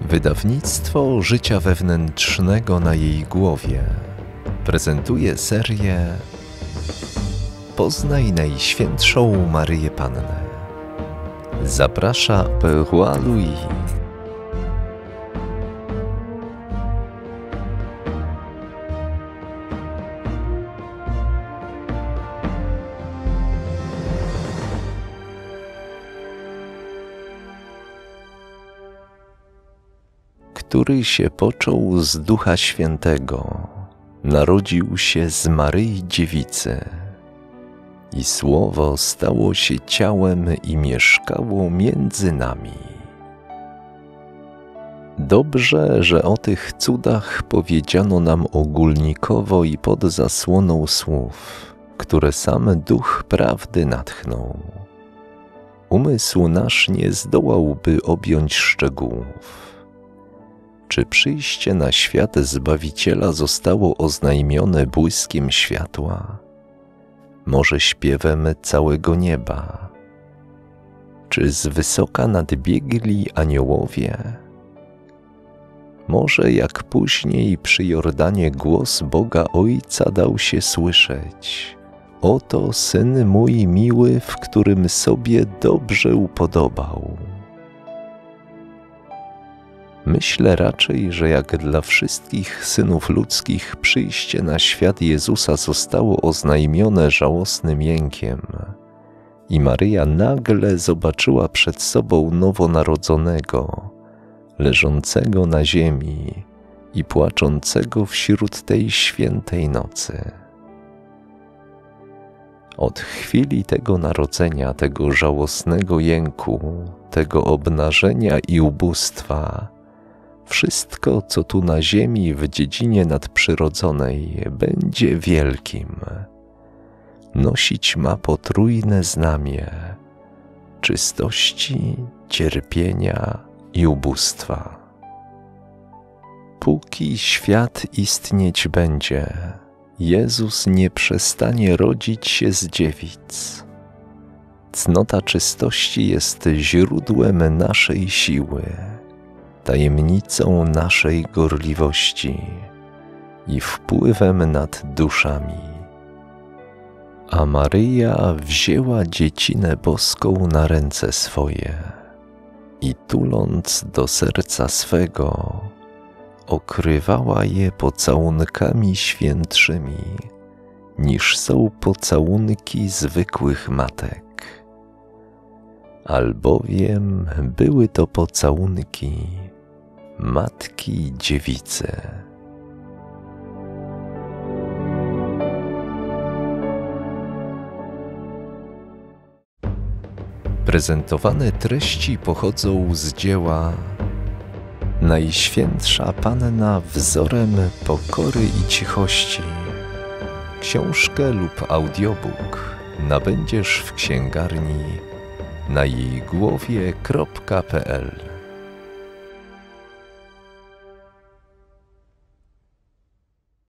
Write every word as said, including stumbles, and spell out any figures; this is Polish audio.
Wydawnictwo Życia Wewnętrznego na jej głowie prezentuje serię Poznaj Najświętszą Maryję Pannę. Zaprasza Père Louis. Który się począł z Ducha Świętego, narodził się z Maryi Dziewicy i Słowo stało się ciałem i mieszkało między nami. Dobrze, że o tych cudach powiedziano nam ogólnikowo i pod zasłoną słów, które sam Duch Prawdy natchnął. Umysł nasz nie zdołałby objąć szczegółów. Czy przyjście na świat Zbawiciela zostało oznajmione błyskiem światła? Może śpiewem całego nieba? Czy z wysoka nadbiegli aniołowie? Może jak później przy Jordanie głos Boga Ojca dał się słyszeć: oto Syn mój miły, w którym sobie dobrze upodobał. Myślę raczej, że jak dla wszystkich synów ludzkich przyjście na świat Jezusa zostało oznajmione żałosnym jękiem i Maryja nagle zobaczyła przed sobą nowonarodzonego, leżącego na ziemi i płaczącego wśród tej świętej nocy. Od chwili tego narodzenia, tego żałosnego jęku, tego obnażenia i ubóstwa, wszystko, co tu na ziemi w dziedzinie nadprzyrodzonej, będzie wielkim. Nosić ma potrójne znamię czystości, cierpienia i ubóstwa. Póki świat istnieć będzie, Jezus nie przestanie rodzić się z dziewic. Cnota czystości jest źródłem naszej siły, tajemnicą naszej gorliwości i wpływem nad duszami. A Maryja wzięła dziecinę boską na ręce swoje i tuląc do serca swego, okrywała je pocałunkami świętszymi, niż są pocałunki zwykłych matek. Albowiem były to pocałunki Matki Dziewicy. Prezentowane treści pochodzą z dzieła Najświętsza Panna wzorem pokory i cichości. Książkę lub audiobook nabędziesz w księgarni na jej głowie kropka pe el.